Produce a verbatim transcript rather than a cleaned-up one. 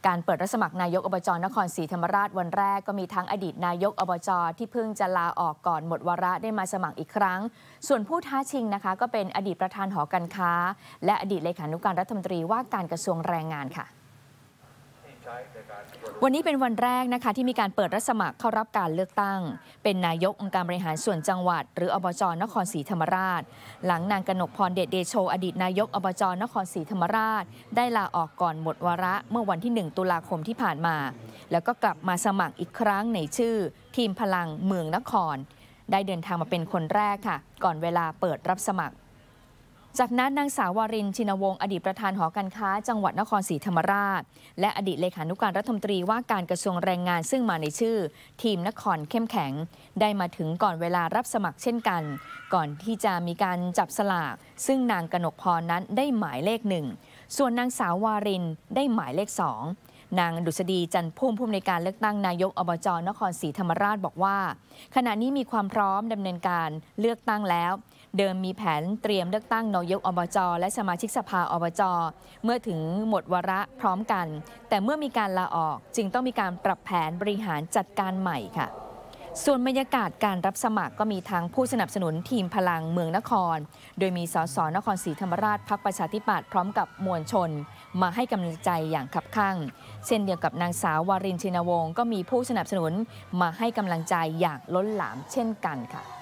การเปิดรับสมัครนายกอบจนครศรีธรรมราชวันแรกก็มีทั้งอดีตนายกอบจที่เพิ่งจะลาออกก่อนหมดวาระได้มาสมัครอีกครั้งส่วนผู้ท้าชิงนะคะก็เป็นอดีตประธานหอการค้าและอดีตเลขานุการรัฐมนตรีว่าการกระทรวงแรงงานค่ะวันนี้เป็นวันแรกนะคะที่มีการเปิดรับสมัครเข้ารับการเลือกตั้งเป็นนายกองค์การบริหารส่วนจังหวัดหรืออบจนครศรีธรรมราชหลังนางกนกพรเดชเดโชอดีตนายกอบจนครศรีธรรมราชได้ลาออกก่อนหมดวาระเมื่อวันที่หนึ่งตุลาคมที่ผ่านมาแล้วก็กลับมาสมัครอีกครั้งในชื่อทีมพลังเมืองนครได้เดินทางมาเป็นคนแรกค่ะก่อนเวลาเปิดรับสมัครจากนั้นนางสาววารินชินวงศ์อดีตประธานหอการค้าจังหวัดนครศรีธรรมราชและอดีตเลขานุการรัฐมนตรีว่าการกระทรวงแรงงานซึ่งมาในชื่อทีมนครเข้มแข็งได้มาถึงก่อนเวลารับสมัครเช่นกันก่อนที่จะมีการจับสลากซึ่งนางกนกพรนั้นได้หมายเลขหนึ่งส่วนนางสาววารินได้หมายเลขสองนางดุษฎีจันทร์พุ่มผู้อำนวยการเลือกตั้งนายกอบจนครศรีธรรมราชบอกว่าขณะนี้มีความพร้อมดำเนินการเลือกตั้งแล้วเดิมมีแผนเตรียมเลือกตั้งนายกอบจและสมาชิกสภาอบจเมื่อถึงหมดวาระพร้อมกันแต่เมื่อมีการลาออกจึงต้องมีการปรับแผนบริหารจัดการใหม่ค่ะส่วนบรรยากาศการรับสมัครก็มีทั้งผู้สนับสนุนทีมพลังเมืองนครโดยมีสสนครศรีธรรมราชพรรคประชาธิปัตย์พร้อมกับมวลชนมาให้กำลังใจอย่างคับคั่งเช่นเดียวกับนางสาววารินชินวงศ์ก็มีผู้สนับสนุนมาให้กำลังใจอย่างล้นหลามเช่นกันค่ะ